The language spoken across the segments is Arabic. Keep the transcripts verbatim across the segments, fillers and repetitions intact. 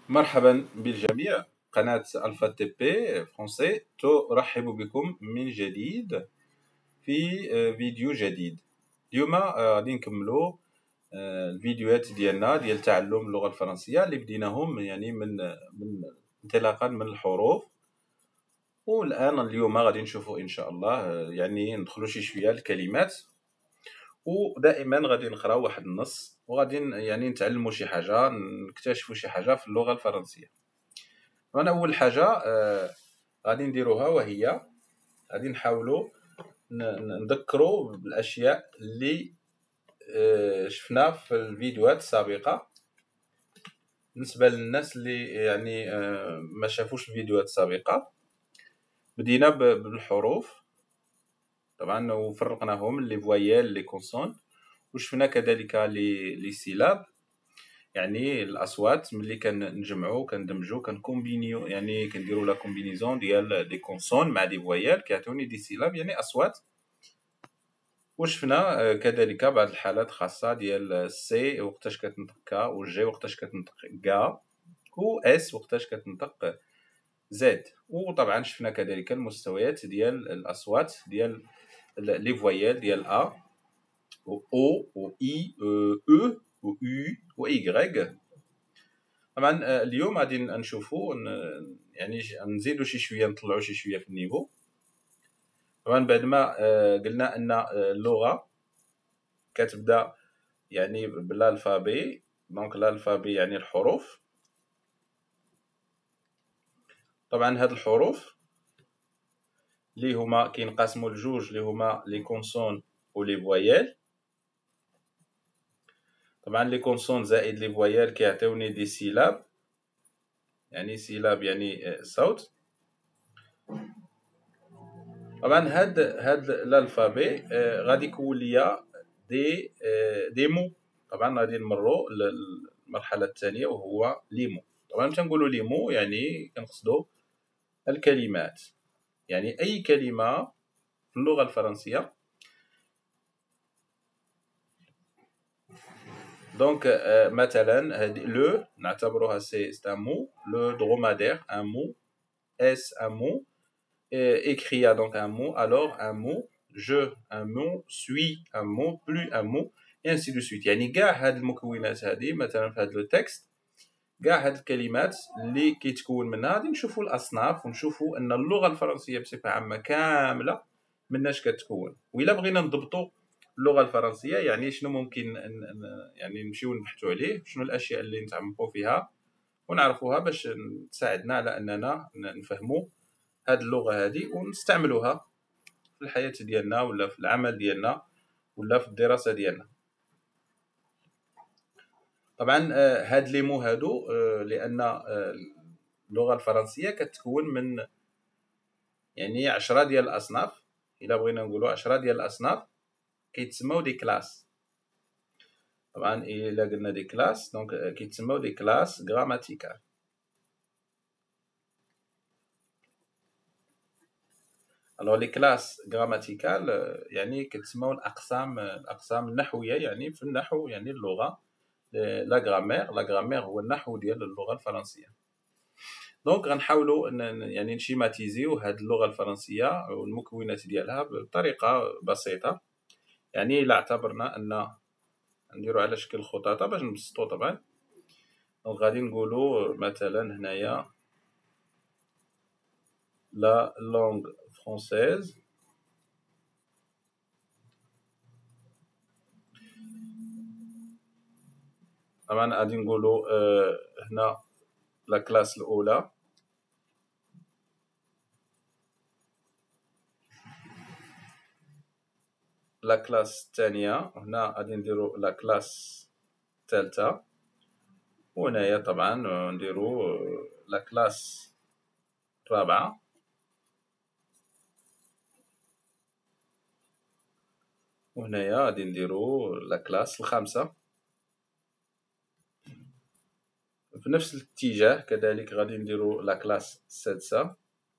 مرحبا بالجميع. قناة ألفا تي بي فرونسي ترحب بكم من جديد في فيديو جديد. اليوم غادي نكملو الفيديوهات ديالنا ديال تعلم اللغة الفرنسية اللي بديناهم يعني من من انطلاقا من الحروف. والآن اليوم غادي نشوفوا إن شاء الله يعني ندخلوا شي شوية الكلمات، ودائما غادي نقراو واحد النص وغادي يعني نتعلموا شي حاجة، نكتشفوا شي حاجة في اللغة الفرنسية. أنا أول حاجة آه غادي نديروها وهي غادي نحاولوا نذكروا بالأشياء اللي آه شفنا في الفيديوهات السابقة. بالنسبة للناس اللي يعني آه ما شافوش الفيديوهات السابقة، بدينا بالحروف طبعا وفرقناهم لي فويال لي كونسون، وشفنا كذلك لي لي سيلاب يعني الاصوات ملي كنجمعوا كندمجوا كنكومبينيو يعني كنديروا لا كومبينيزون ديال دي كونسون مع دي فويال كيعطوني دي سيلاب يعني اصوات. وشفنا كذلك بعض الحالات خاصه ديال سي وقتاش كتنطق كا، وجي وقتاش كتنطق كا، و اس وقتاش كتنطق زد. وطبعا شفنا كذلك المستويات ديال الاصوات ديال لي فويال ديال ا و او و اي او و يو و اي. طبعا اليوم غادي نشوفوا يعني نزيدوا شي شويه نطلعوا شي شويه في النيفو. طبعا بعد ما قلنا ان اللغه كتبدا يعني بالالفابي، دونك الالفابي يعني الحروف. طبعا هاد الحروف اللي هما كينقسموا لجوج اللي هما لي كونسون و لي فويال. طبعا لي كونسون زائد لي فويال كيعطيوني دي سيلاب، يعني سيلاب يعني صوت. طبعا هاد هاد الالفابي غادي يكون ليا دي دي مو. طبعا غادي نمروا للمرحله الثانيه وهو لي مو. طبعا ملي تنقولوا لي مو يعني كنقصدوا الكلمات، يعني اي كلمه في اللغه الفرنسيه. دونك مثلا هذه لو نعتبروها سي ان مو، لو درومادير ان مو، اس ان مو، écria donc un mot, alors un mot, je un mot, suis un mot, plus un mot, et ainsi de suite. يعني كاع هاد المكونات هذه مثلا في هاد لو تكست، كاع هاد الكلمات اللي كيتكون منها غادي نشوفوا الاصناف ونشوفوا ان اللغه الفرنسيه بصفه عامه كامله مناش كتكون. وإلا بغينا نضبطوا اللغه الفرنسيه يعني شنو ممكن يعني نمشيو نبحثوا عليه، شنو الاشياء اللي نتعمقوا فيها ونعرفوها باش تساعدنا على اننا نفهموا هاد اللغه هذه ونستعملوها في الحياه ديالنا ولا في العمل ديالنا ولا في الدراسه ديالنا. طبعا هاد لي مو هادو لان اللغه الفرنسيه كتكون من يعني عشرة ديال الاصناف. الا بغينا نقولوا عشرة ديال الاصناف كيتسموا دي كلاس. طبعا الا قلنا دي كلاس دونك كيتسموا دي كلاس غراماتيكال. الوغ لي كلاس غراماتيكال يعني كتسموا الاقسام الاقسام النحويه يعني في النحو يعني اللغه لا غرامير. لا غرامير هو النحو ديال اللغه الفرنسيه. دونك غنحاولوا يعني نشيماتيزيو هاد اللغه الفرنسيه والمكونات ديالها بطريقه بسيطه. يعني الا اعتبرنا ان نديروا على شكل خطاطه باش نبسطوا. طبعا دونك غادي نقولوا مثلا هنايا لا لونغ فرونسيز. طبعا غادي نقولوا آه هنا لا كلاس الاولى، لا كلاس الثانيه، هنا غادي نديروا لا كلاس الثالثه، وهنايا طبعا نديروا لا كلاس الرابعه، وهنايا غادي نديروا لا كلاس الخامسه. في نفس الاتجاه كذلك غادي نديروا لا كلاس السادسه،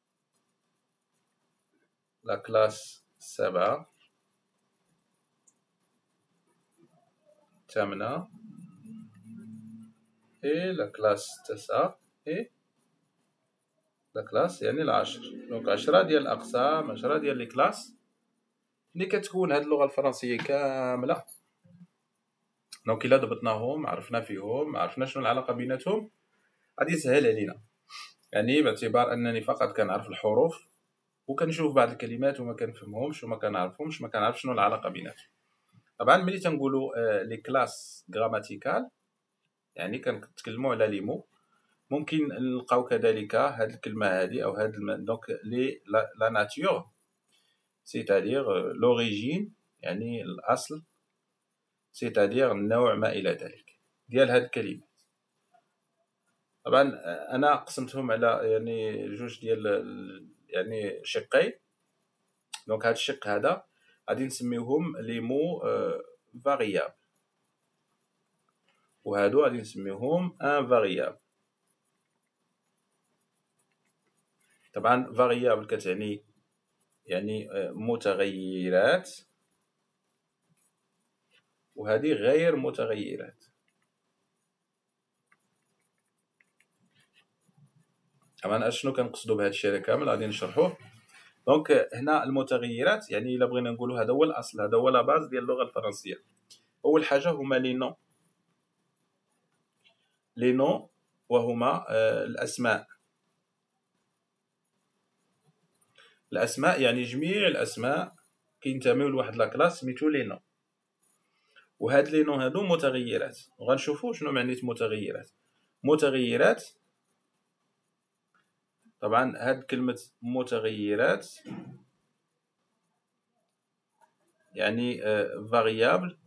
لا كلاس السابعه، الثامنه، اي لا كلاس تسعة اي لا كلاس يعني العشر. دونك عشرة ديال الاقسام، عشرة ديال لي كلاس اللي كتكون هاد اللغه الفرنسيه كامله. دونك الا ضبطناهم عرفنا فيهم، عرفنا شنو العلاقه بيناتهم، غادي يسهل علينا. يعني باعتبار انني فقط كنعرف الحروف وكنشوف بعض الكلمات وما كنفهمهمش وما كنعرفهمش، ما كنعرفش شنو العلاقه بيناتهم. طبعا ملي تنقولوا آه، لي كلاس غراماتيكال يعني كنتكلموا على لي مو. ممكن نلقاو كذلك هاد الكلمه هادي او هاد الم... دونك لي لا, لا ناتور سيتادير لوريجين يعني الاصل، سيتادير النوع ما الى ذلك ديال هاد الكلمه. طبعا انا قسمتهم على يعني جوج ديال ال- يعني شقين. دونك هاد الشق هذا غادي نسميوهم لي مو فاريابل، وهادو غادي نسميوهم ان فاريابل. طبعا فاريابل كتعني يعني آه، متغيرات، وهذه غير متغيرات. طبعا اشنو كنقصدوا بهذا الشيء كامل غادي نشرحوه. دونك هنا المتغيرات يعني الا بغينا نقولوا هذا هو الاصل، هذا هو لا باز ديال اللغه الفرنسيه. اول حاجه هما لي نون. لي نون وهما آه، الاسماء. الاسماء يعني جميع الاسماء كينتميو لواحد لا كلاس سميتو لي نون. وهاد لي نون هادو متغيرات، وغنشوفوا شنو معنيت متغيرات. متغيرات طبعا هاد كلمه متغيرات يعني فاريابل،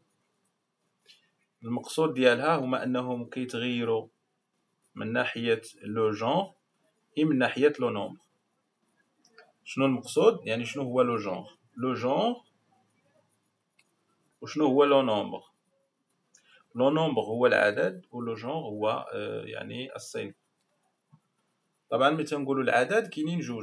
المقصود ديالها هما انهم كيتغيروا من ناحيه لو جونغ اي من ناحيه لو نومبر. شنو المقصود؟ يعني شنو هو لو جونغ؟ لو جونغ وشنو هو لو نومبر؟ لو نومبر هو العدد ولو جونغ هو آه، يعني الصنف. طبعا ملي تنقولوا العدد كاينين جوج،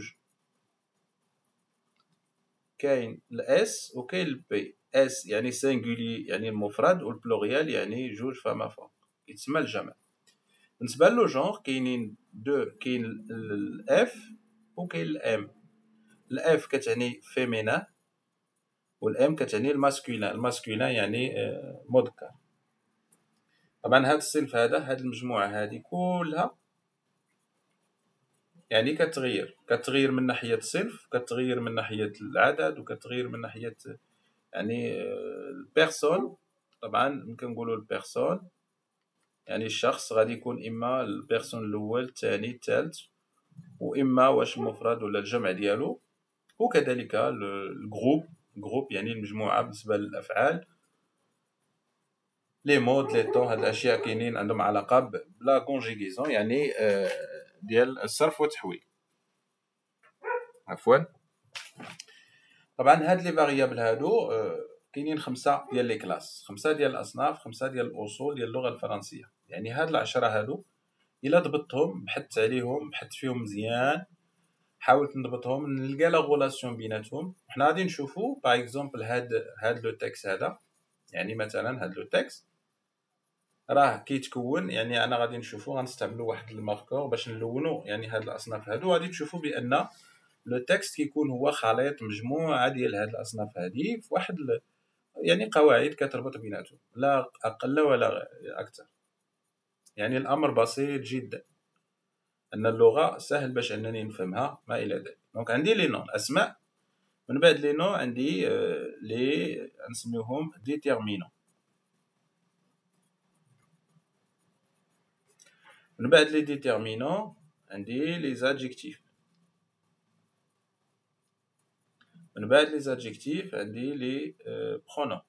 كاين الاس وكاين البي. اس يعني سينغولي يعني المفرد، والبلوريال يعني جوج فما فوق يتسمى الجمع. بالنسبه لو جونغ كاينين دو، كاين الاف وكاين الام. الاف كتعني فيمينا والام كتعني الماسكولين. الماسكولين يعني آه، مذكر. طبعا هذا الصنف هذا، هذه المجموعه هذه كلها يعني كتغير، كتغير من ناحيه الصنف، كتغير من ناحيه العدد، وكتغير من ناحيه يعني آه، البيرسون. طبعا كنقولوا البيرسون يعني الشخص غادي يكون اما البيرسون الاول الثاني الثالث، واما واش المفرد ولا الجمع ديالو. وكذلك الجروب، جروب يعني المجموعه بالنسبه للافعال. لي مود لي طون هاد الاشياء كاينين عندهم علاقه بلا كونجيغيزون يعني آه، ديال الصرف والتحويل. عفوا. طبعا هاد لي فاريابل هادو آه، كاينين خمسه ديال لي كلاس، خمسه ديال الاصناف، خمسه ديال الاصول ديال اللغه الفرنسيه. يعني هاد العشره هادو الا ضبطتهم، بحثت عليهم، بحثت فيهم مزيان، حاولت نضبطهم، نلقى لا غولاسيون بيناتهم. حنا غادي نشوفوا باغ اكزومبل هاد هاد لو تكست هذا. يعني مثلا هاد لو تكست راه كيتكون، يعني انا غادي نشوفوا غنستعملوا واحد الماركور باش نلونوا يعني هاد الاصناف هادو. غادي تشوفوا بان لو تكست كيكون هو خليط مجموعه ديال هاد الاصناف هادي في واحد ال... يعني قواعد كتربط بيناتهم، لا اقل ولا اكثر. يعني الامر بسيط جدا، ان اللغه سهل باش انني نفهمها ما الى ذلك. دونك عندي لي نون اسماء، من بعد لي نون عندي آه، لي نسميوهم ديتيرمينون. من بعد لي ديتيرمينون عندي لي زادجيكتيف. من بعد لي زادجيكتيف عندي لي برونون.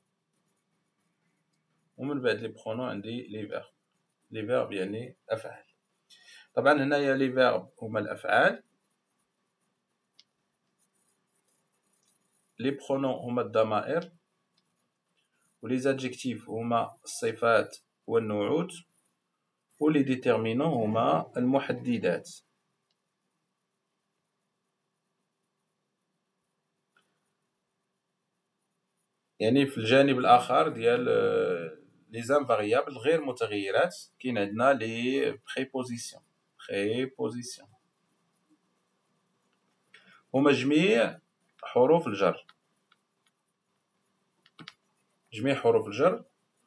ومن بعد لي برونون عندي لي فيرب. لي فيرب يعني افعال. طبعا هنايا لي فيرب هما الافعال، لي برونون هما الضمائر، ولي زادجيكتيف هما الصفات والنعوت، ولي ديتيرمينون هما المحددات. يعني في الجانب الاخر ديال لي زانفاريابل غير متغيرات كاين عندنا لي بريبوزيسيون بريبوزيسيون هما جميع حروف الجر جميع حروف الجر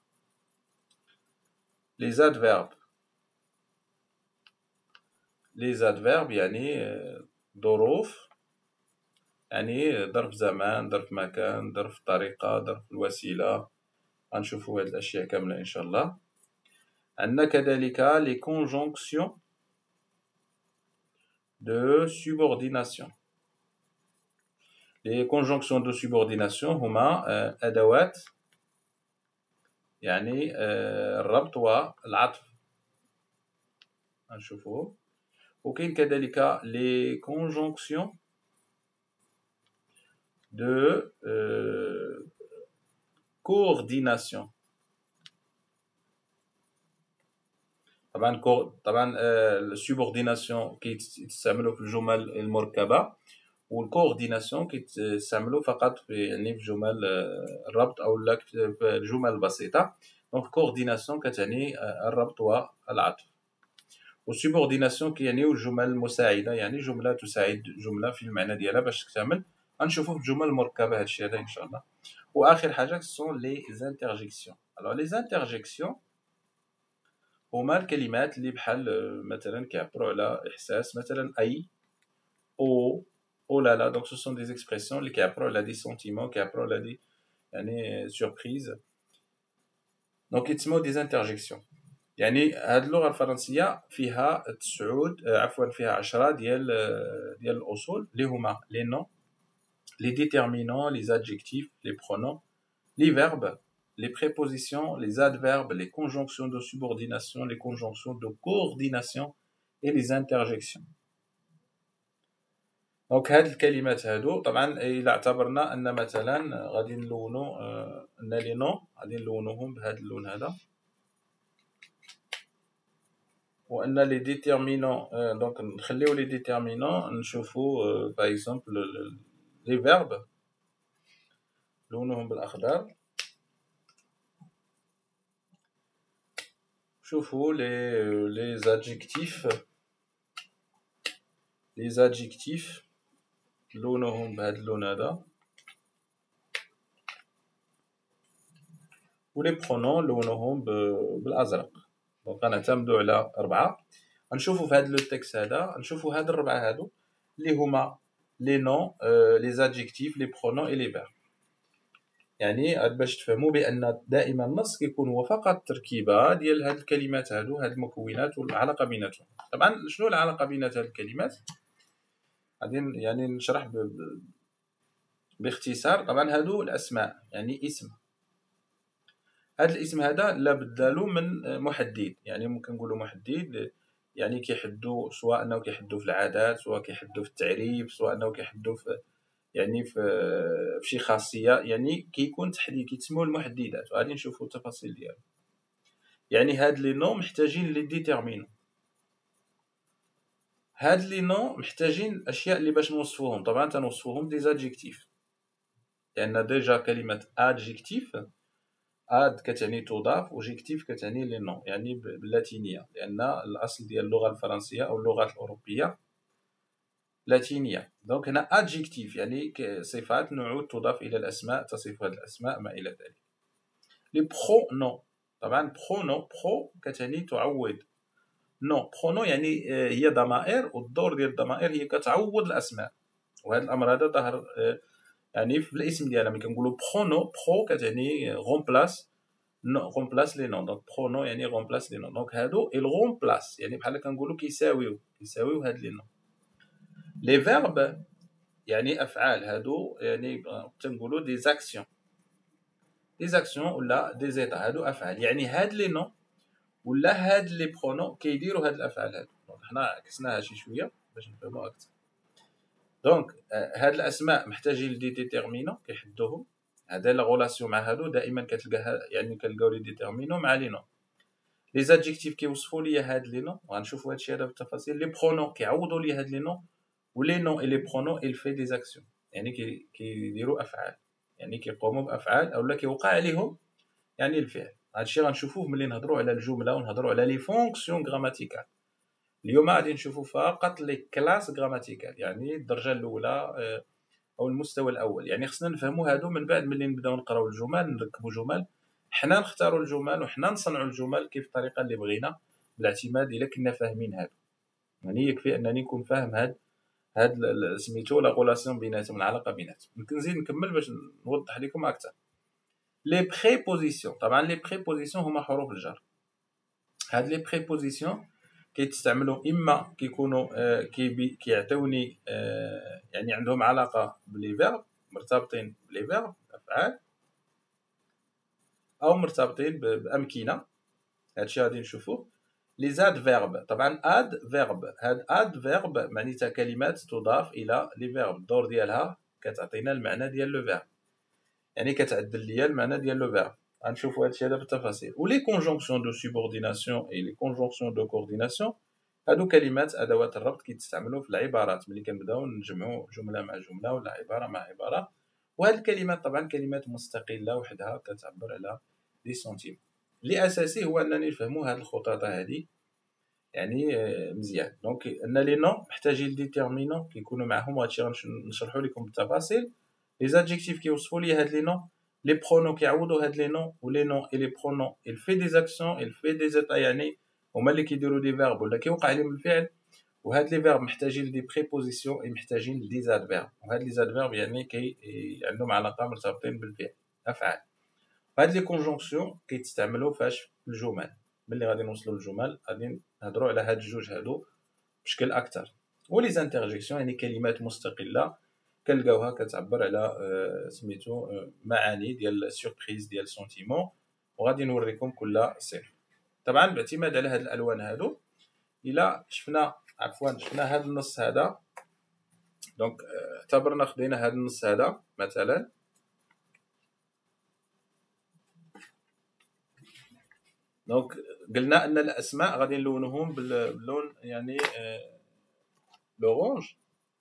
لي زادفيرب لي زادفيرب يعني ظروف يعني ظرف زمان ظرف مكان ظرف طريقة ظرف الوسيلة غنشوفوا هاد الاشياء كامله ان شاء الله. عندنا كذلك لي كونجونكسيون دو سوبورديناسيون لي كونجونكسيون دو سوبورديناسيون هما ادوات يعني الربط والعطف غنشوفوه. وكاين كذلك لي كونجونكسيون دو coordination طبعا كو طبعا السوبورديناسيون كيتستعملوا في الجمل المركبه والكورديناسيون كيتستعملوا فقط في يعني في جمل الربط او لا في الجمل البسيطه. دونك كورديناسيون كتعني الربط والعطف والسوبورديناسيون كيعنيو الجمل المساعده يعني جمله تساعد جمله في المعنى ديالها باش تكتمل. غنشوفوا في الجمل المركبه هذا الشيء هذا ان شاء الله. واخر حاجه سون لي زانترجيكسيون. الوغ لي زانترجيكسيون هما الكلمات اللي بحال مثلا كيعبروا على احساس مثلا اي او او لا لا. دونك سو سون دي زيكسبرسيون اللي كيعبروا على دي سونتيمون كيعبروا على دي يعني سوربريز. دونك يتسموا دي زانترجيكسيون. يعني هاد اللغه الفرنسيه فيها تسعود عفوا فيها عشرة ديال ديال الاصول اللي هما لي نون les déterminants, les adjectifs, les pronoms, les verbes, les prépositions, les adverbes, les conjonctions de subordination, les conjonctions de coordination et les interjections. Donc هاد الكلمات هادو طبعا إلا اعتبرنا أن مثلا غادي نلونو أن لي نون غادي نلونوهم بهاد اللون هذا وأن لي ديتيرمينون دونك نخليو لي ديتيرمينون نشوفو باغ اكزومبل لي فيرب لونهم بالاخضر. شوفوا لي لي زادجيكتيف لي زادجيكتيف لونهم بهذا اللون هذا ولي برونون لونهم بالازرق. دونك غنعتمدوا على اربعه. غنشوفوا في هذا لو تكست هذا غنشوفوا هاد الربعه هادو اللي هما لي نون لي زادجيكتيف لي برونون اي لي فيرب. يعني باش تفهموا بان دائما النص كيكون هو فقط تركيبه ديال هاد الكلمات هادو هاد المكونات والعلاقه بيناتهم. طبعا شنو العلاقه بينات هاد الكلمات غادي يعني نشرح ب... ب... باختصار. طبعا هادو الاسماء يعني اسم. هاد الاسم هذا لا بد له من محدد. يعني ممكن نقولوا محدد يعني كيحدوا سواء انه كيحدوا في العادات سواء كيحدوا في التعريف سواء انه كيحدوا في يعني في في شي خاصيه يعني كيكون تحديد كيتسموا المحددات وغادي نشوفوا التفاصيل ديالو. يعني هاد لي نون محتاجين لي ديتيرمينون. هاد لي نون محتاجين الاشياء اللي باش نوصفوهم. طبعا تنوصفوهم دي زادجيكتيف لان ديجا كلمه ادجيكتيف اد كتعني تضاف وجيكتيف كتعني لي نون يعني باللاتينيه لان الاصل ديال اللغه الفرنسيه او اللغات الاوروبيه لاتينيه. دونك هنا adjectif يعني صفات نعود تضاف الى الاسماء تصف هذه الاسماء ما الى ذلك. لي برونون طبعا برونون برو كتعني تعوض نو برونون يعني هي ضمائر والدور ديال الضمائر هي كتعوض الاسماء. وهذا الامر هذا ظهر يعني في الاسم ديالها ملي كنقولوا برونون برو كتعني غومبلاس نو غومبلاس لي نون. دونك برونون يعني غومبلاس لي نون. دونك هادو اي غومبلاس يعني بحال كنقولوا كيساويو كيساويو هاد لي نون. لي فيرب يعني افعال هادو يعني تنقولوا دي زاكسيون دي زاكسيون ولا دي زيتا هادو افعال. يعني هاد لي نون ولا هاد لي برونون كيديروا هاد الافعال هادو. دونك حنا عكسناها شي شويه باش نفهموا اكثر. دونك هاد الاسماء محتاجين لدي ديتيرمينون كيحدوهم. هذا لا غولاسيون مع هادو دائما كتلقاها يعني كنلقاو لي ديتيرمينون مع لي نون. لي زادجيكتيف كيوصفوا لي هاد لي نون وغنشوفوا هادشي هذا بالتفاصيل. لي برونون كيعوضوا لي هاد لي نون ولي نون اي لي برونون il fait des actions يعني كي كيديروا افعال يعني كيقوموا بافعال او لا كيوقع عليهم يعني الفعل. هادشي غنشوفوه ملي نهضروا على الجمله ونهضروا على لي فونكسيون غراماتيكال. اليوم غادي نشوفوا فقط لي كلاس غراماتيكال، يعني الدرجه الاولى او المستوى الاول. يعني خصنا نفهموا هادو من بعد ملي نبداو نقراو الجمل، نركبوا جمل، حنا نختاروا الجمل وحنا نصنعوا الجمل كيف الطريقه اللي بغينا، بالاعتماد الا كنا فاهمين هادو. يعني يكفي انني نكون فاهم هاد هاد سميتو لا غولاسيون بيناتهم، العلاقه بيناتهم. يمكن نزيد نكمل باش نوضح لكم اكثر. لي بريبوزيسيون، طبعا لي بريبوزيسيون هما حروف الجر. هاد لي بريبوزيسيون كيتستعملوا اما كيكونوا آه كي كيعطيوني آه يعني عندهم علاقه بلي فيرب، مرتبطين بلي فيرب افعال، او مرتبطين بامكنه. هادشي غادي نشوفوه. لي زاد فيرب، طبعا اد فيرب، هاد اد فيرب معناتها كلمات تضاف الى لي فيرب، الدور ديالها كتعطينا المعنى ديال لو فيرب، يعني كتعدل ليا المعنى ديال لو فيرب. غنشوفوا هادشي هذا بالتفاصيل. ولي كونجونكسيون دو سوبورديناسيون اي لي كونجونكسيون دو كورديناسيون، هادو كلمات ادوات الربط كيتستعملوا في العبارات ملي كنبداو نجمعوا جمله مع جمله ولا عباره مع عباره. وهاد الكلمات طبعا كلمات مستقله وحدها كتعبر على لي سونتيم. اللي اساسي هو انني نفهموا هاد الخطوط هادي يعني مزيان. دونك ان لي نون محتاجين ديتيرمينون كيكونوا معهم، وهادشي غنشرحوا لكم بالتفاصيل. لي زادجيكتيف كيوصفوا لي هاد لي نون، لي برونو كيعوضوا هاد لي نون، ولي نون اي لي برونو il fait des actions il fait des états، يعني هما اللي كيديروا دي فيرب ولا كيوقع عليهم الفعل. وهاد لي فيرب محتاجين لدي بريبوزيسيون اي محتاجين لدي زاد فيرب، وهاد لي زاد فيرب يعني كي عندهم علاقه مرتبطين بالفعل افعال. هاد لي كونجونكسيون كيتستعملوا فاش في الجمل. ملي غادي نوصلوا للجمل غادي نهضروا على هاد الجوج هادو بشكل اكثر. ولي زانترجيكسيون يعني كلمات مستقله كنلقاوها كتعبر على آه سميتو آه معاني ديال سوربريز ديال سونتيمون، وغادي نوريكم كل صفر. طبعا باعتماد على هاد الالوان هادو، الى شفنا عفوا شفنا هاد النص هذا، دونك اعتبرنا خدينا هاد النص هذا مثلا، دونك قلنا ان الاسماء غادي نلونهم باللون يعني لورانج.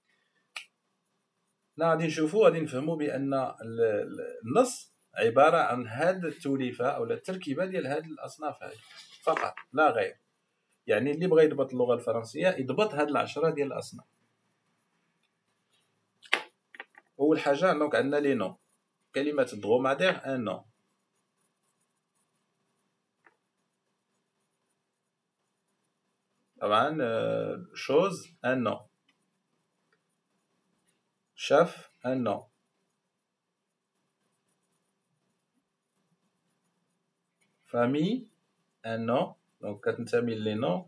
لا غادي نشوفوا غادي نفهموا بان النص عباره عن هاد التوليفه او التركيبه ديال هاد الاصناف هذه فقط لا غير. يعني اللي بغى يضبط اللغه الفرنسيه يضبط هاد العشره ديال الاصناف. اول حاجه دونك عندنا لي نون، كلمه دغومادير ان نون، طبعا شوز ان نون، شاف ان نون، famille un nom، donc كتنتمي لي نون.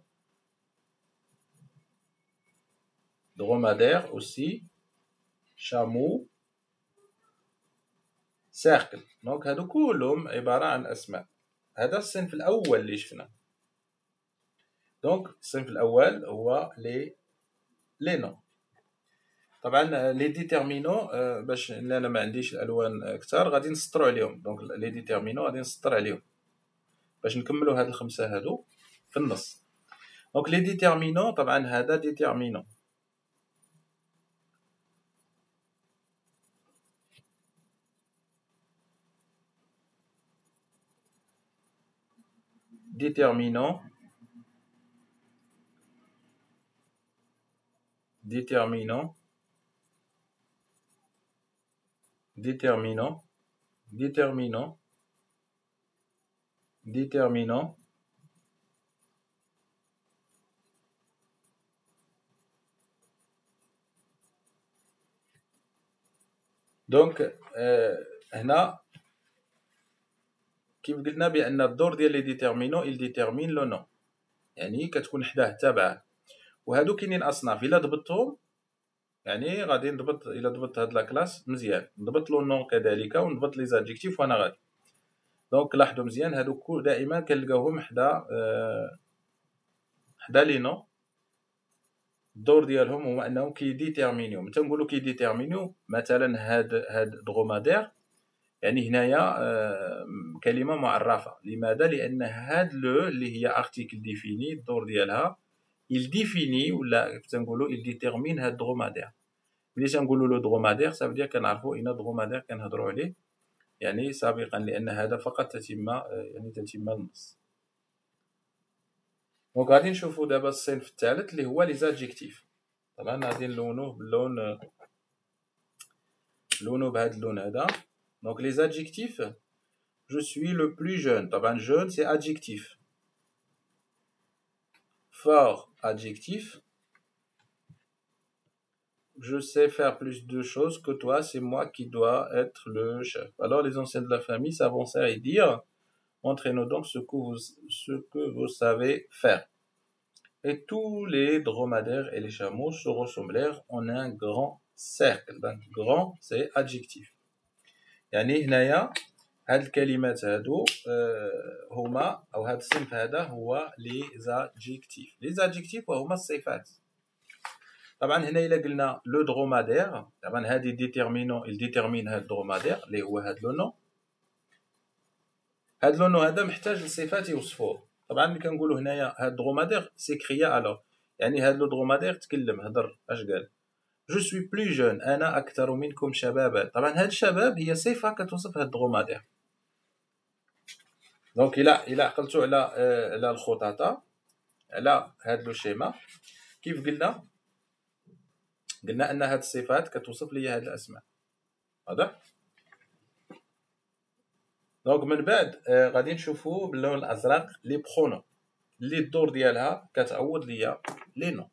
dromadaire aussi، chameau، cercle. دونك هادو كلهم عباره عن اسماء. هذا الصنف الاول اللي شفنا. دونك الصنف الاول هو لي لي نون. طبعا لي ديتيرمينو باش انا ما عنديش الالوان اكثر غادي نسطروا عليهم. دونك لي ديتيرمينو غادي نسطر عليهم باش نكملوا هاد الخمسه هادو في النص. دونك لي ديتيرمينو طبعا هذا ديتيرمينو، déterminant déterminant déterminant déterminant déterminant دونك آه هنا كيف قلنا بان الدور ديال لي ديتيرمينو il détermine لو نون، يعني كتكون حداه تابعه. وهادو كاينين اصناف، الا ضبطتهم يعني غادي نضبط، الا ضبطت هاد لا كلاس مزيان نضبط لو نون كذلك ونضبط لي زادجيكتيف وانا غادي. دونك لاحظوا مزيان هادو دائما كنلقاوهم حدا آه حدا لي نون. الدور ديالهم هو انهم كيديتيرمينيو. متى نقولوا كيديتيرمينيو مثلا هاد هاد دغومادير، يعني هنايا كلمه معرفه. لماذا؟ لان هاد لو اللي هي ارتيكل ديفيني الدور ديالها il définit ولا تنقولوا il détermine هاد دغومادير. ملي تنقولوا له دغومادير صافي دير كنعرفوا ان دغومادير كنهضروا عليه يعني سابقا، لأن هذا فقط تتمة يعني تتمة النص. دونك غادي نشوفو دابا الصنف الثالث اللي هو لي زادجيكتيف. طبعا غادي نلونوه باللون نلونو بهذا اللون هذا. دونك لي زادجيكتيف، je suis le plus jeune. طبعا jeune c'est adjectif. Fort, adjectif. Je sais faire plus de choses que toi, c'est moi qui dois être le chef. Alors les anciens de la famille s'avancèrent et dirent, montrez-nous donc ce que vous, ce que vous savez faire. Et tous les dromadaires et les chameaux se ressemblèrent en un grand cercle. Donc grand c'est adjectif. يعني هنايا هاد الكلمات هادو هما او هاد الصنف هذا هو لي زادجيكتيف. لي زادجيكتيف وهما الصفات. طبعا هنا الا قلنا لو درومادير، طبعا هادي ديتيرمينون il ديتيرمين هاد الدرومادير اللي هو هاد لو نو. هاد لو نو هذا محتاج لصفات يوصفوه. طبعا ملي كنقولوا هنايا هاد الدرومادير سي كريا الو، يعني هاد لو درومادير تكلم هضر. اش قال؟ جو سوي بلو جون، انا اكثر منكم شبابا. طبعا هاد الشباب هي صفه كتوصف هاد الدرومادير. دونك الى الى عقلتوا على على الخطاطه على هاد لو شيما، كيف قلنا قلنا ان هاد الصفات كتوصف لي هاد الاسماء. واضح؟ دونك من بعد آه غادي نشوفوا باللون الازرق لي برونو اللي الدور ديالها كتعوض ليا لي نو.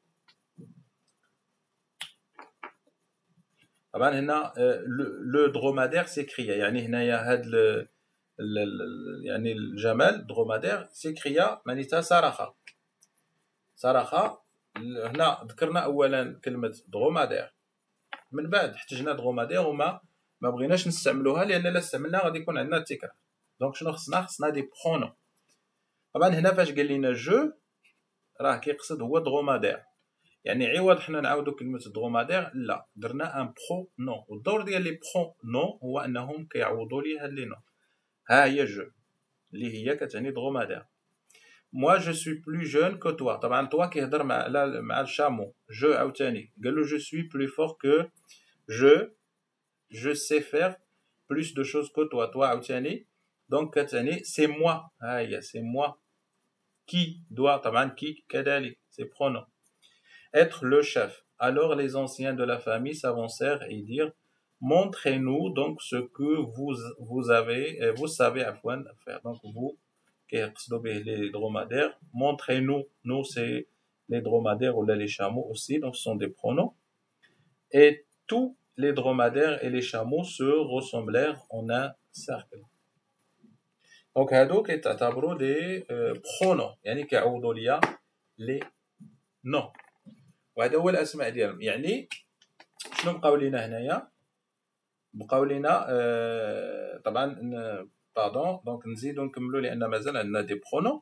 طبعا هنا آه لو درومادير سيكريا، يعني هنايا هاد ل... ل... يعني الجمال درومادير سيكريا معناتها صراخه. صراخه هنا ذكرنا اولا كلمه درومادير، من بعد احتجنا درومادير وما ما بغيناش نستعملوها لان الا استعملناها غادي يكون عندنا التكرار. دونك شنو خصنا؟ خصنا دي برونو. طبعا هنا فاش قال لنا جو راه كيقصد هو درومادير، يعني عوض حنا نعاودو كلمه درومادير لا درنا ان برونو. والدور ديال لي برونو هو انهم كيعوضوا لي هاد لي نو. ها هي جو اللي هي كتعني درومادير. moi je suis plus jeune que toi. طبعا توا كيهضر مع مع الشامو. جو عاوتاني قال له je suis plus fort que je je sais faire plus de choses que toi. toi عاوتاني دونك كتعني c'est moi. ها هي c'est moi qui doit. طبعا qui كذلك c'est pronom. être le chef. Alors les anciens de la famille s'avancèrent et dirent, montrez-nous donc ce que vous vous avez vous savez عفوا faire. donc vous كيقصدوا به les dromadaires. montrez-nous, nous c'est les dromadaires ou les chameaux aussi, donc ce sont des pronoms. Et tous les dromadaires et les chameaux se ressemblèrent en un cercle. donc هادو كيتعتبروا des pronoms، يعني كيعوضوا ليا les noms، وهذا هو الاسماء ديالهم. يعني شنو بقاو لينا هنايا؟ بقاو لينا آه طبعا باردون. دونك نزيدو نكملو لان مازال عندنا دي برونو.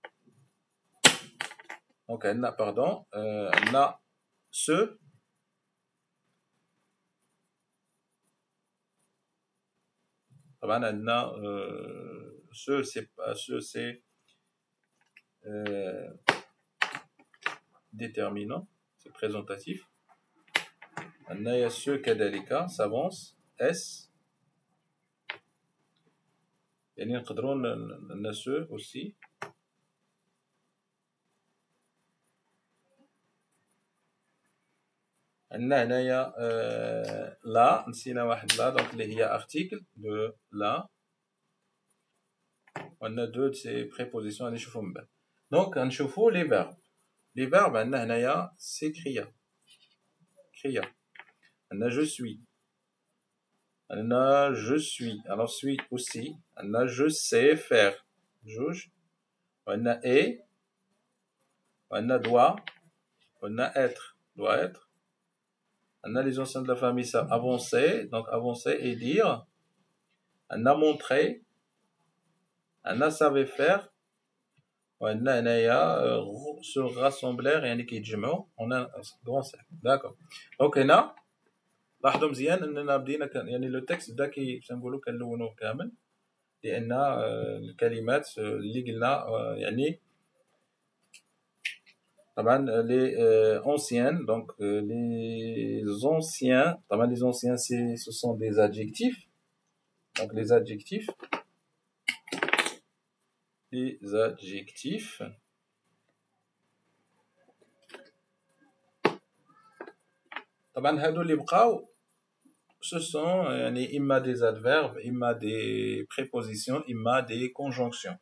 دونك عندنا باردون آه عندنا سو، طبعا عندنا آه سو سي سو سي آه déterminant c'est présentatif. عندنا يا سو كذلك سافونس اس، يعني نقدروا عندنا سو aussi. عندنا هنايا آه لا، نسينا واحد لا دونك اللي هي ارتيكل دو لا. وعندنا دو سي بريبوزيسيون غادي نشوفو من بعد. دونك غنشوفو لي فيرب. لي فيرب عندنا هنايا سي كريا كريا. عندنا جو سوي، عندنا جو سوي alors سوي aussi. عندنا جو سي فير جوج. وعندنا اي، وعندنا دوا، وعندنا اتر doit être. عندنا les anciens de la famille ça avancer donc avancer et dire. عندنا montrer، عندنا savait faire. وعندنا هنايا se rassembler يعني كيتجمعوا on a un grand cercle. d'accord. دونك هنا لاحظوا مزيان اننا بدينا كان يعني لو تكست بدا كي تنقولوا كنلونوه كامل، لان الكلمات اللي قلنا يعني طبعا لي anciens donc les anciens طبعا les anciens c'est ce sont des adjectifs Donc les adjectifs. Les adjectifs. طبعا هادو اللي بقاو ce sont يعني إما des adverbes, إما des prépositions, إما des conjonctions.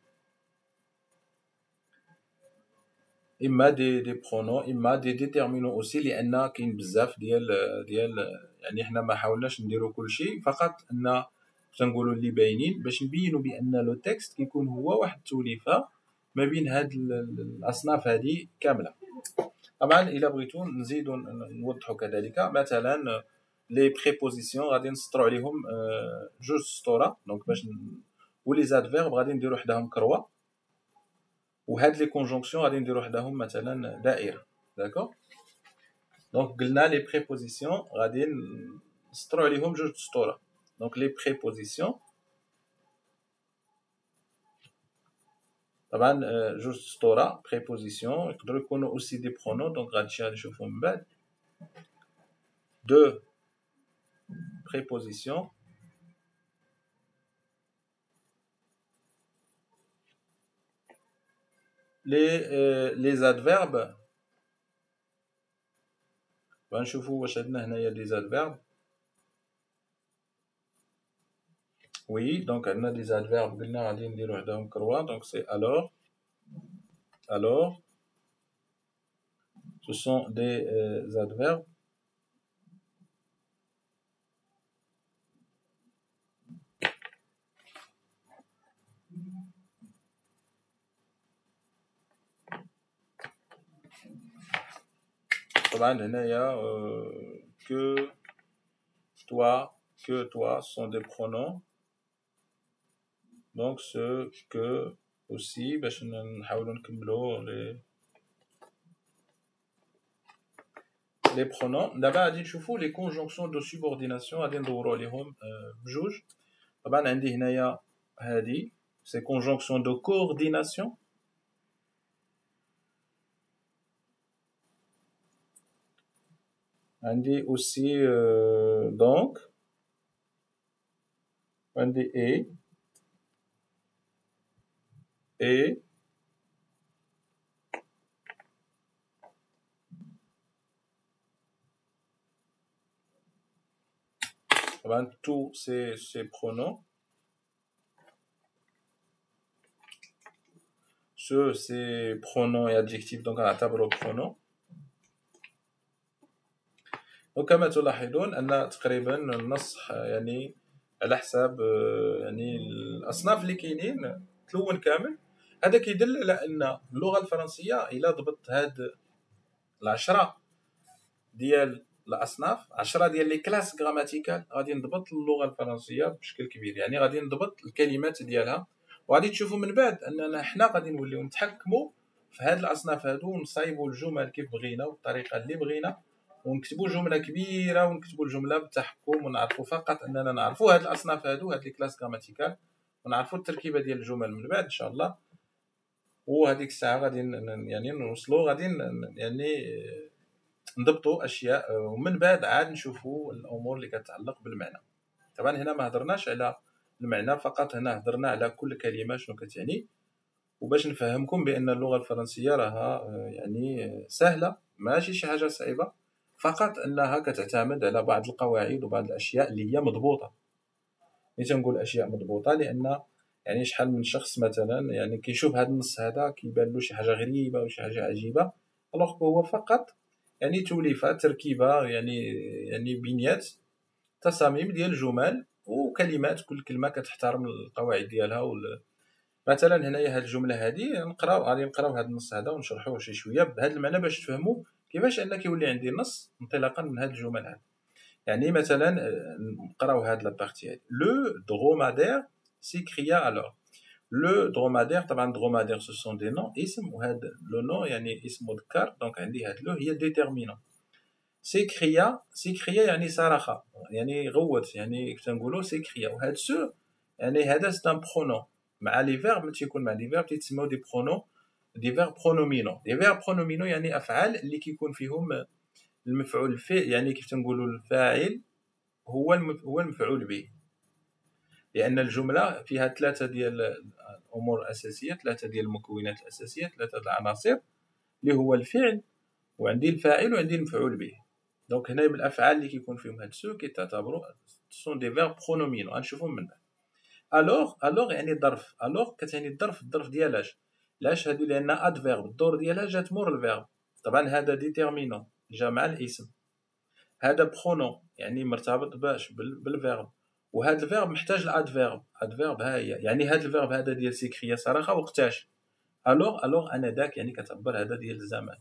إما des des pronoms, إما des déterminants aussi لأن كاين بزاف ديال ديال يعني حنا ما حاولناش نديرو كلشي فقط أن تنقولوا اللي باينين باش نبينوا بأن لو تكست كيكون هو واحد التوليفة ما بين هاد الأصناف هذه كاملة. طبعا إلا بغيتو نزيدو نوضحو كذلك مثلا لي بريبوزيسيون غادي نسطرو عليهم جوج سطورة دونك باش ولي زادفيرب غادي نديرو حداهم كروة وهاد لي كونجونكسيون غادي نديرو حداهم مثلا دائرة. داكوغ دونك قلنا لي بريبوزيسيون غادي نسطرو عليهم جوج سطورة دونك لي بريبوزيسيون طبعا جوج سطورة بريبوزيسيون يقدروا يكونوا اوسي دي برونو دونك غادي نشوفو من بعد دو prépositions les euh, les adverbes غنشوفوا واش عندنا هنايا des adverbes. oui donc عندنا des adverbes قلنا غادي نديرو عندهم كروا donc c'est alors alors ce sont des euh, adverbes طبعا هنايا euh, que toi que toi sont des pronoms donc ce que aussi باش نحاولوا نكملوا les les pronoms. دابا غادي نشوفوا les conjonctions de subordination غادي ندوروا عليهم بجوج. طبعا عندي هنايا هذه c'est conjonction de coordination عندي aussi euh, donc عندي et et طبعا tous ces ces pronoms ce ces pronoms et adjectifs donc نعتبروا pronoms. وكما تلاحظون أن تقريبا النص يعني على حساب يعني الأصناف اللي كاينين تلون كامل. هذا كيدل على أن اللغة الفرنسية إلا ضبط هاد العشرة ديال الأصناف عشرة ديال لي كلاس غراماتيكال غادي نضبط اللغة الفرنسية بشكل كبير يعني غادي نضبط الكلمات ديالها وغادي تشوفوا من بعد أننا حنا غادي نوليو نتحكموا في هاد الأصناف هادو ونصايبوا الجمل كيف بغينا والطريقة اللي بغينا ونكتبوا جمله كبيره ونكتبوا الجمله بالتحكم ونعرفوا فقط اننا نعرفوا هاد الاصناف هادو هاد لي كلاس غراماتيكال ونعرفوا التركيبه ديال الجمل من بعد ان شاء الله. وهذيك الساعه غادي يعني نوصلوا غادي يعني نضبطوا اشياء ومن بعد عاد نشوفوا الامور اللي كتعلق بالمعنى. طبعا هنا ما هضرناش على المعنى فقط هنا هضرنا على كل كلمه شنو كتعني وباش نفهمكم بان اللغه الفرنسيه راها يعني سهله ماشي شي حاجه صعيبه فقط انها كتعتمد على بعض القواعد وبعض الاشياء اللي هي مضبوطه. ملي تنقول اشياء مضبوطه لان يعني شحال من شخص مثلا يعني كيشوف هذا النص هذا كيبان له شي حاجه غريبه وشي حاجه عجيبه الوغ هو فقط يعني توليفه تركيبه يعني يعني بنيات تصاميم ديال جمل وكلمات كل كلمه كتحترم القواعد ديالها وال... مثلا هنايا هذه الجمله هذه نقراو غادي نقراو هذا النص هذا ونشرحوه شي شويه بهذا المعنى باش تفهموا كيفاش ان كيولي عندي نص انطلاقا من هذه الجمل هذه. يعني مثلا نقراو هذه لابارتي هذه لو dromadaire s'écria alors لو dromadaire طبعا dromadaire ce sont des noms اسم وهذا لو نو يعني اسم مذكر دونك عندي هذا لو هي ديتيرمينون. s'écria s'écria يعني صرخ يعني غوت يعني كنقولوا s'écria وهذا سو يعني هذا c'est un pronom مع لي فيرب ملي تيكون مع لي فيرب تيتسموا دي برونو دي فيرب برونومينو. دي فيرب برونومينو يعني افعال اللي كيكون فيهم المفعول فيه يعني كيف تنقولوا الفاعل هو هو المفعول به. لان الجمله فيها ثلاثه ديال الامور الاساسيه، ثلاثه ديال المكونات الاساسيه، ثلاثه د العناصر اللي هو الفعل وعندي الفاعل وعندي المفعول به. دونك هنا بالافعال اللي كيكون فيهم هاد سو كيتعتبروا سون دي فيرب برونومينو غنشوفهم من بعد. الوغ الوغ يعني ظرف، الوغ كتعني الظرف، الظرف ديالاش لاش هادي لان ادفيرب الدور ديالها جات مور الفيرب. طبعا هذا ديتيرمينون جا مع الاسم، هذا برونو يعني مرتبط باش بالفيرب، وهذا الفيرب محتاج الادفيرب، ادفيرب ها هي يعني هذا الفيرب هذا ديال سيكريا صراحه وقتاش. الوغ الوغ انا داك يعني كتعبر هذا ديال الزمان.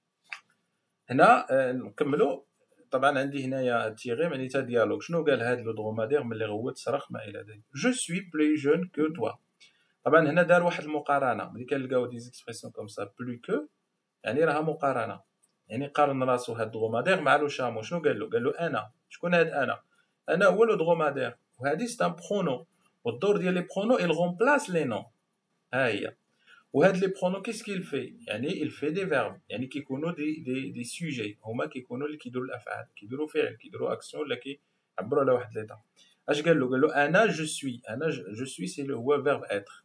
هنا نكملوا. طبعا عندي هنايا تيغي معناتها ديالوغ. شنو قال هذا لو درومادير ملي غوت صرخ ما الى ذلك؟ جو سوي بلو جون كو توا. طبعا هنا دار واحد المقارنه، ملي كنلقاو دي زيكسبرسيون كوم سا بلو كو يعني راها مقارنه، يعني قارن راسو هاد الدرومادير مع لو شامو. شنو قال له؟ قال له انا. شكون هاد انا؟ انا هو لو درومادير، وهادي سي ان برونو، والدور ديال لي برونو il remplace لي نون. ها هي. وهاد لي برونو كيس كيل في؟ يعني il fait des verbes، يعني كيكونوا دي دي دي سوجي، هما كيكونوا اللي كيديروا الافعال، كيديروا فعل، كيديروا اكسيون ولا كيعبروا على واحد ليطا. اش قال له؟ قال له انا جو سوي. انا جو سوي سي لو هو فيرب اتر،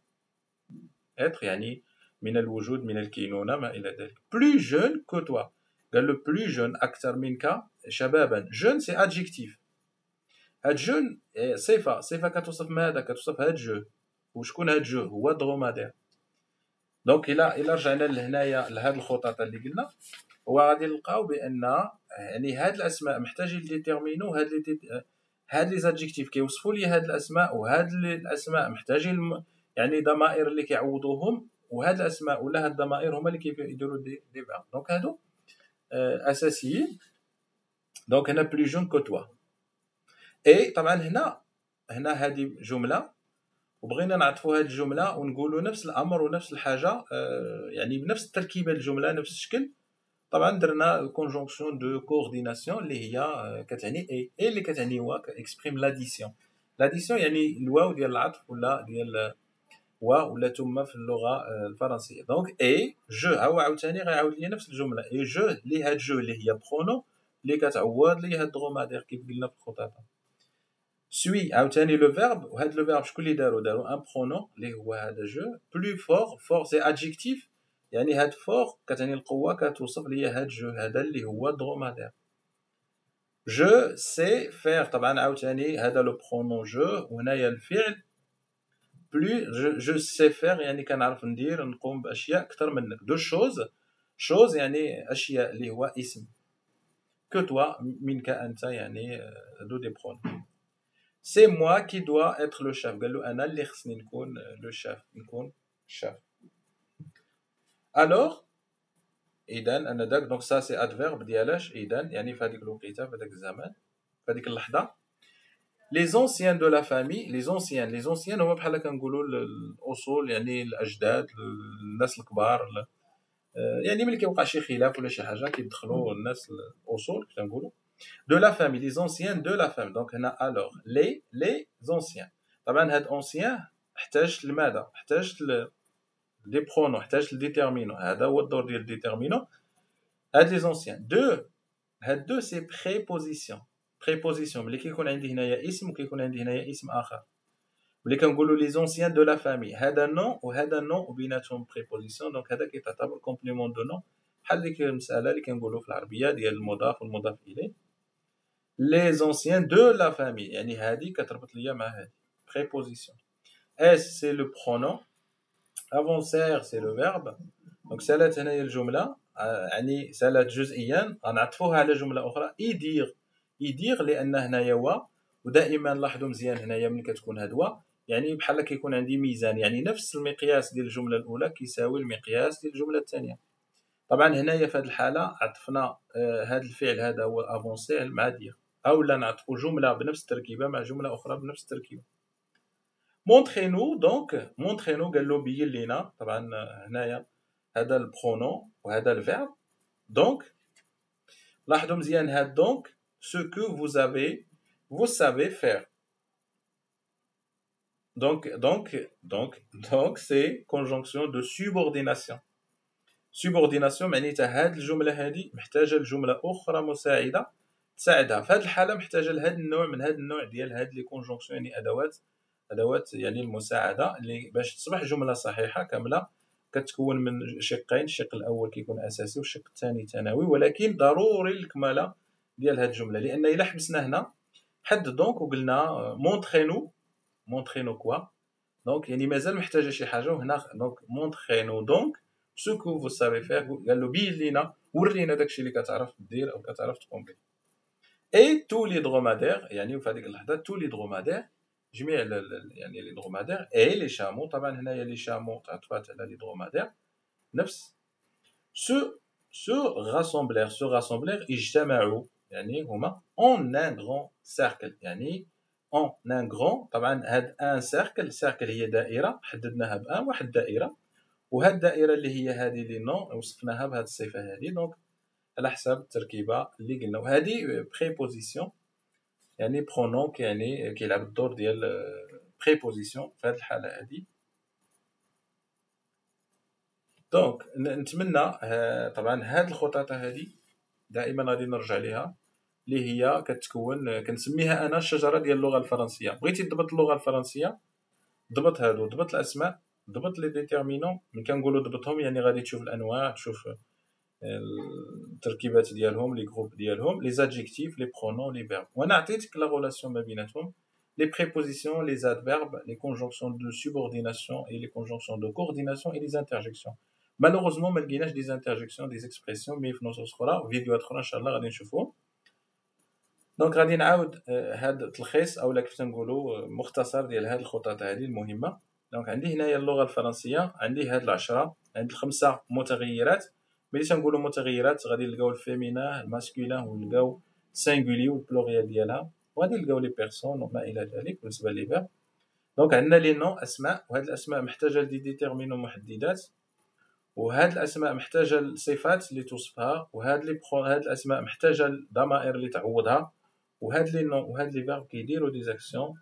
اتر يعني من الوجود، من الكينونه ما الى ذلك. بلو جون كو توا، قال له بلو جون اكثر منك شبابا. جون سي ادجيكتيف، هاد جون صفه، صفه كتوصف ماذا؟ كتوصف هاد جو. وشكون هاد جو؟ هو درومادير. دونك الى الى رجعنا لهنايا لهاد الخطط اللي قلنا، هو غادي نلقاو بان يعني هاد الاسماء محتاجين ديتيرمينو، هاد لي هاد لي زادجيكتيف كيوصفوا لي هاد الاسماء، وهاد الاسماء محتاجين يعني ضمائر اللي كيعوضوهم، وهاد الاسماء ولا هاد الضمائر هما اللي كيديروا دي دي فيرب. دونك هادو اساسيين. دونك هنا بلو جون كو توا. اي طبعا هنا هنا هذه جمله، وبغينا نعطفوا هذه الجمله ونقولوا نفس الامر ونفس الحاجه، يعني بنفس التركيبه الجمله نفس الشكل. طبعا درنا الكونجونكسيون دو كورديناسيون اللي هي كتعني اي اي اللي كتعني هو اكسبريم لاديسيون. لاديسيون يعني الواو ديال العطف ولا ديال و ولا ثم في اللغه الفرنسيه. دونك اي جو هو عاوتاني غيعاود لي نفس الجمله، اي جو اللي هاد جو اللي هي برونو اللي كتعوض لي هاد درومادير كيف قلنا في الخطاطه. سوي عاوتاني لو فيرب، وهاد لو فيرب شكون اللي دارو؟ دارو ان برونو اللي هو هذا جو. بلو فور، فور سي ادجيكتيف يعني هاد فور كتعني القوه، كتوصف لي هاد جو هذا اللي هو درومادير. جو سي فير طبعا عاوتاني هذا لو برونو جو، وهنايا الفعل بلو جو, جو سي فير يعني كنعرف ندير نقوم باشياء اكثر منك. دو شوز، شوز يعني اشياء اللي هو اسم. كو توا منك انت يعني دو دي برونو. سي موا كي دوا اتر لو شاف، قال له انا اللي خصني نكون لو شاف، نكون شاف. الوغ اذا انا داك دونك سا سي ادفيرب ديالاش اذا يعني في هذيك الوقيته في هذاك الزمان في هذيك اللحظه. لي زونسيان دو لا فامي، لي زونسيان لي زونسيان هو بحال كنقولوا الاصول يعني الاجداد، الناس الكبار، يعني ملي كيوقع شي خلاف ولا شي حاجه كيدخلوا الناس الاصول كنقولوا de la famille, les anciens de la famille. Donc هنا alors les les anciens. طبعا هاد ancien احتاج لماذا؟ احتاج لي برونو، احتاج لديتيرمينو، هذا هو الدور ديال ديتيرمينو. هاد لي anciens دو، هاد دو سي بريبوزيسيون. بريبوزيسيون ملي كيكون عندي هنايا اسم وكيكون عندي هنايا اسم اخر، ملي كنقولوا لي anciens de la famille هذا نون وهذا نون وبيناتهم بريبوزيسيون، دونك هذا كيتعتبر كومبليمون دو نون، بحال ديك المساله اللي كنقولوا في العربيه ديال المضاف والمضاف اليه. les anciens de la famille يعني هذه كتربط ليا مع هذه préposition. S c'est le pronom, avancer c'est le verbe. donc سالات هنايا الجمله يعني سالات جزئيا غنعطفوها على جمله اخرى يدير. يدير لان هنايا و، ودائما لاحظوا مزيان هنايا ملي كتكون هاد و يعني بحال كيكون عندي ميزان، يعني نفس المقياس ديال الجمله الاولى كيساوي المقياس ديال الجمله الثانيه. طبعا هنايا في هذه الحاله عطفنا هذا الفعل هذا هو افونسي مع دير، او لا نعطفوا جمله بنفس التركيبه مع جمله اخرى بنفس التركيبه. مونترينو دونك مونترينو قال له بين لينا. طبعا هنايا هذا البرونون وهذا الفيرب. دونك لاحظوا مزيان هاد دونك سو كو vous avez vous savez faire. donc donc donc donc c'est conjonction de subordination. subordination معناتها هاد الجمله هذه محتاجه لجمله اخرى مساعده تساعدها. في هذه الحاله محتاجه لهذا النوع من هذا النوع ديال هاد لي كونجونكسيون يعني ادوات ادوات يعني المساعده اللي باش تصبح جمله صحيحه كامله كتكون من شقين. الشق الاول كيكون اساسي والشق الثاني ثانوي، ولكن ضروري الكماله ديال هذه الجمله، لان الا حبسنا هنا حد دونك وقلنا مونطرينو مونطرينو كوا دونك يعني مازال محتاجه شي حاجه. وهنا دونك مونطرينو دونك سو كو فو سافي فير، قال له بين لينا ورينا داكشي اللي كتعرف دير او كتعرف تقوم به. اي تو لي درومادير، يعني في هذيك اللحظه تو لي درومادير جميع يعني لي درومادير اي لي شامو، طبعا هنايا لي شامو تعطفات على لي درومادير نفس سو سو راسومبلير سو راسومبلير اجتمعوا، يعني هما اون ان غران سيركل، يعني اون ان غران. طبعا هاد ان سيركل، سيركل هي دائره حددناها بان واحد الدائره، وهاد الدائره اللي هي هذه لي نون وصفناها بهذه الصفه هذه دونك على حساب التركيبه اللي قلنا. وهذه بريبوزيسيون يعني برونون يعني كيلعب الدور ديال بريبوزيسيون في هذه الحاله هذه. دونك نتمنى طبعا هاد الخطوط هذه دائما غادي نرجع ليها، اللي هي كتكون كنسميها انا الشجره ديال اللغه الفرنسيه. بغيتي تضبط اللغه الفرنسيه ضبط هادو، ضبط الاسماء، ضبط لي ديتيرمينون. ملي كنقولوا ضبطهم يعني غادي تشوف الانواع، تشوف التركيبات ديالهم، لي جروب ديالهم، لي زادجيكتيف، لي برونون، لي فيرب. وانا عطيتك لا ريلاسيون ما بيناتهم، لي بريبوزيسيون، لي زادفيرب، لي كونجونكسيون دو سوبورديناسيون اي لي كونجونكسيون دو كورديناسيون اي لي انترجيكسيون. مالوغوزمون ما لقيناش دي انترجيكسيون دي اكسبرسيون، مي في نصوص اخرى فيديوهات اخرى ان شاء الله غادي نشوفوهم. دونك غادي نعاود هاد التلخيص اولا كيف تنقولوا مختصر ديال هاد الخطط هذه المهمه. دونك عندي هنايا اللغه الفرنسيه، عندي هاد العشره، عندي الخمسه متغيرات. ملي تنقولوا متغيرات غادي نلقاو الفيمينا الماسكولين ونلقاو سينغولي والبلوريال ديالها، وغادي نلقاو لي بيرسون وما الى ذلك بالنسبه لي فيرب. دونك عندنا لي نون اسماء، وهاد الاسماء محتاجه لدي ديتيرمينون محددات، وهاد الاسماء محتاجه لصفات اللي توصفها، وهاد لي هاد الاسماء محتاجه الضمائر اللي تعوضها، وهاد لي نون وهاد لي فيرب كيديروا دي زاكسيون،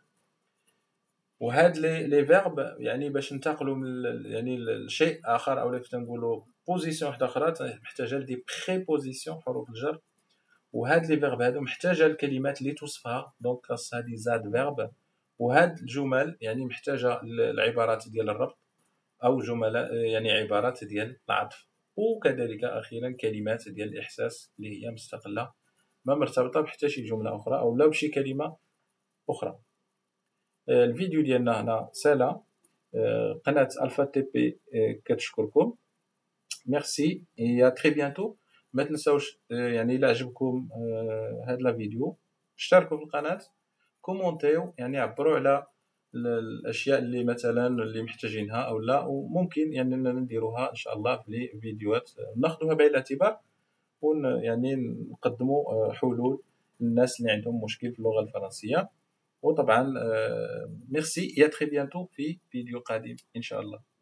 وهاد لي لي فيرب يعني باش ننتقلوا من يعني لشيء اخر اولا كيف تنقولوا بوزيسيون واحده اخرى محتاجه لدي بريبوزيسيون حروف الجر. وهاد لي فيرب هادو محتاجه الكلمات اللي توصفها، دونك خاص هادي زاد فيرب. وهاد الجمل يعني محتاجه العبارات ديال الربط او جمل يعني عبارات ديال العطف، وكذلك اخيرا كلمات ديال الاحساس اللي هي مستقله ما مرتبطه بحتى شي جمله اخرى او لا بشي كلمه اخرى. الفيديو ديالنا هنا سالا، قناه الفا تي بي كتشكركم، ميرسي يا تري بيانتو. ما تنساوش يعني الا عجبكم هاد لا فيديو اشتركوا في القناه، كومونتيو يعني عبروا على الاشياء اللي مثلا اللي محتاجينها او لا، وممكن يعني نديروها ان شاء الله في فيديوهات ناخذوها بعين الاعتبار، ون يعني نقدموا حلول للناس اللي عندهم مشكل في اللغه الفرنسيه. وطبعا ميرسي يا تري بيانتو في فيديو قادم ان شاء الله.